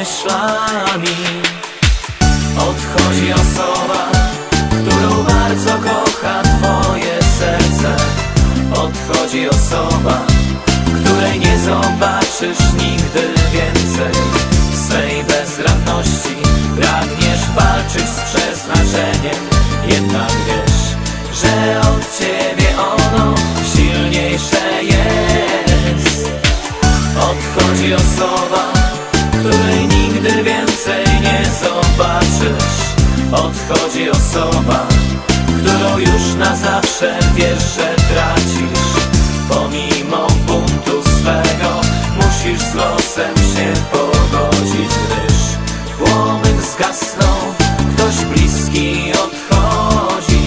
myślami. Odchodzi osoba, którą bardzo kocha twoje serce. Odchodzi osoba, której nie zobaczysz nigdy więcej. W swej bezradności pragniesz walczyć z przeznaczeniem, jednak wiesz, że od ciebie ono silniejsze jest. Odchodzi osoba, której nigdy więcej nie zobaczysz. Odchodzi osoba, którą już na zawsze wiesz, że tracisz. Pomimo buntu swego musisz z losem się pogodzić, gdyż płomyk zgasnął, ktoś bliski odchodzi.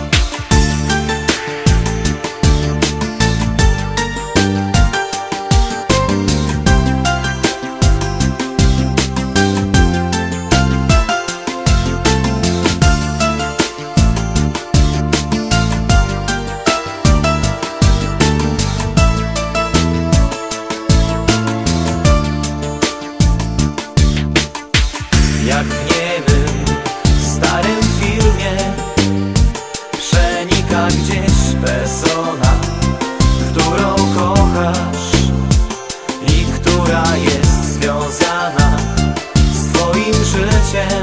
Jak w niemym, starym filmie przenika gdzieś persona, którą kochasz i która jest związana z twoim życiem.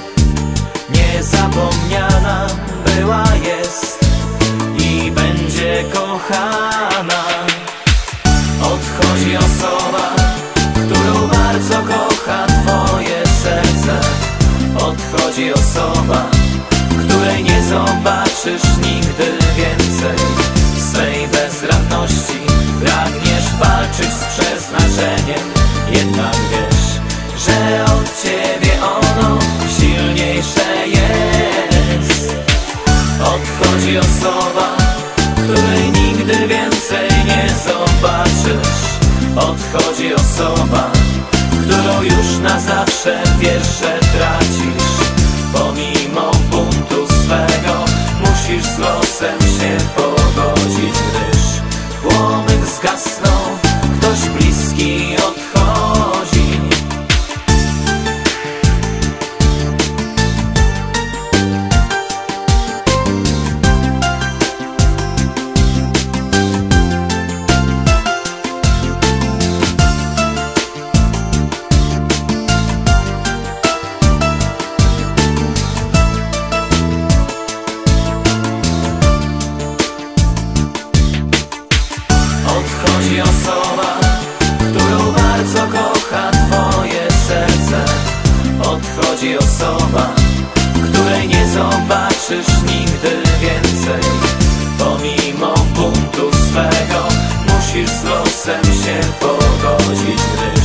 Niezapomniana była, jest i będzie kochana. Odchodzi osoba, którą bardzo kocha twoje serce. Odchodzi osoba, której nie zobaczysz nigdy więcej. W swej bezradności pragniesz walczyć z przeznaczeniem, jednak wiesz, że od ciebie ono silniejsze jest. Odchodzi osoba, której nigdy więcej nie zobaczysz. Odchodzi osoba, którą już na zawsze wiesz, że tracisz. Pomimo buntu swego musisz z losem się pogodzić, gdyż płomyk zgasnął, ktoś bliski odchodzi. Odchodzi osoba, którą bardzo kocha twoje serce. Odchodzi osoba, której nie zobaczysz nigdy więcej. Pomimo buntu swego musisz z losem się pogodzić, gdy